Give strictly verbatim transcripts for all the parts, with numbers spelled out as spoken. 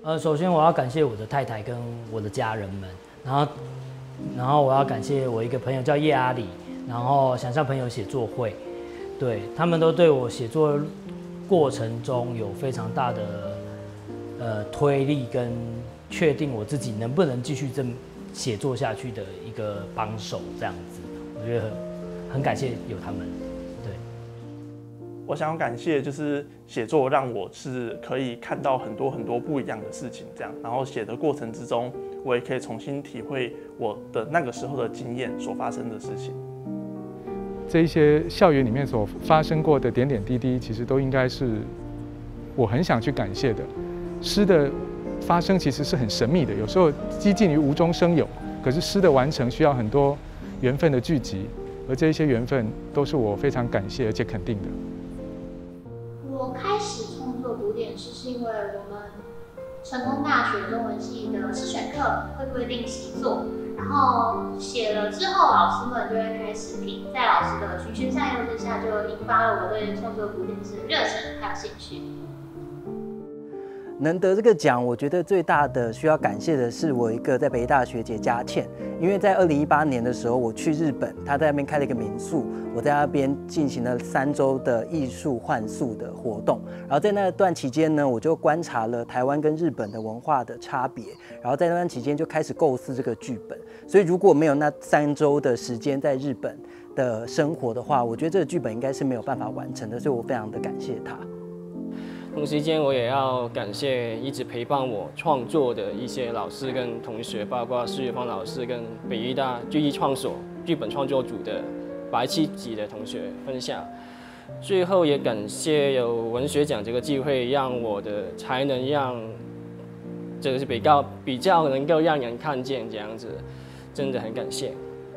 呃，首先我要感谢我的太太跟我的家人们，然后，然后我要感谢我一个朋友叫叶阿里，然后想象朋友写作会，对他们都对我写作过程中有非常大的呃推力跟确定我自己能不能继续这么写作下去的一个帮手，这样子，我觉得很很感谢有他们。 我想要感谢，就是写作让我是可以看到很多很多不一样的事情，这样，然后写的过程之中，我也可以重新体会我的那个时候的经验所发生的事情。 这一些校园里面所发生过的点点滴滴，其实都应该是我很想去感谢的。诗的发生其实是很神秘的，有时候几近于无中生有，可是诗的完成需要很多缘分的聚集，而这一些缘分都是我非常感谢而且肯定的。 我开始创作古典诗，是因为我们成功大学中文系的诗选课会规定习作，然后写了之后，老师们就会开始评，在老师的循循善诱之下，就引发了我对创作古典诗的热忱还有兴趣。 能得这个奖，我觉得最大的需要感谢的是我一个在北医大学姐佳倩，因为在二零一八年的时候，我去日本，她在那边开了一个民宿，我在那边进行了三周的艺术换宿的活动，然后在那段期间呢，我就观察了台湾跟日本的文化的差别，然后在那段期间就开始构思这个剧本，所以如果没有那三周的时间在日本的生活的话，我觉得这个剧本应该是没有办法完成的，所以我非常的感谢他。 同时间，我也要感谢一直陪伴我创作的一些老师跟同学，包括施月芳老师跟北医大剧艺创所剧本创作组的白七级的同学分享。最后也感谢有文学奖这个机会，让我的才能让这个是比较比较能够让人看见这样子，真的很感谢。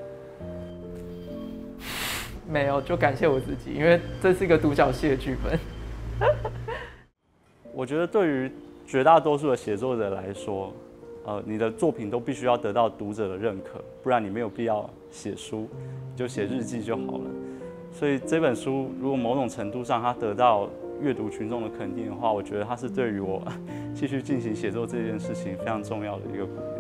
没有，就感谢我自己，因为这是一个独角戏的剧本。 我觉得对于绝大多数的写作者来说，呃，你的作品都必须要得到读者的认可，不然你没有必要写书，你就写日记就好了。所以这本书如果某种程度上它得到阅读群众的肯定的话，我觉得它是对于我继续进行写作这件事情非常重要的一个鼓励。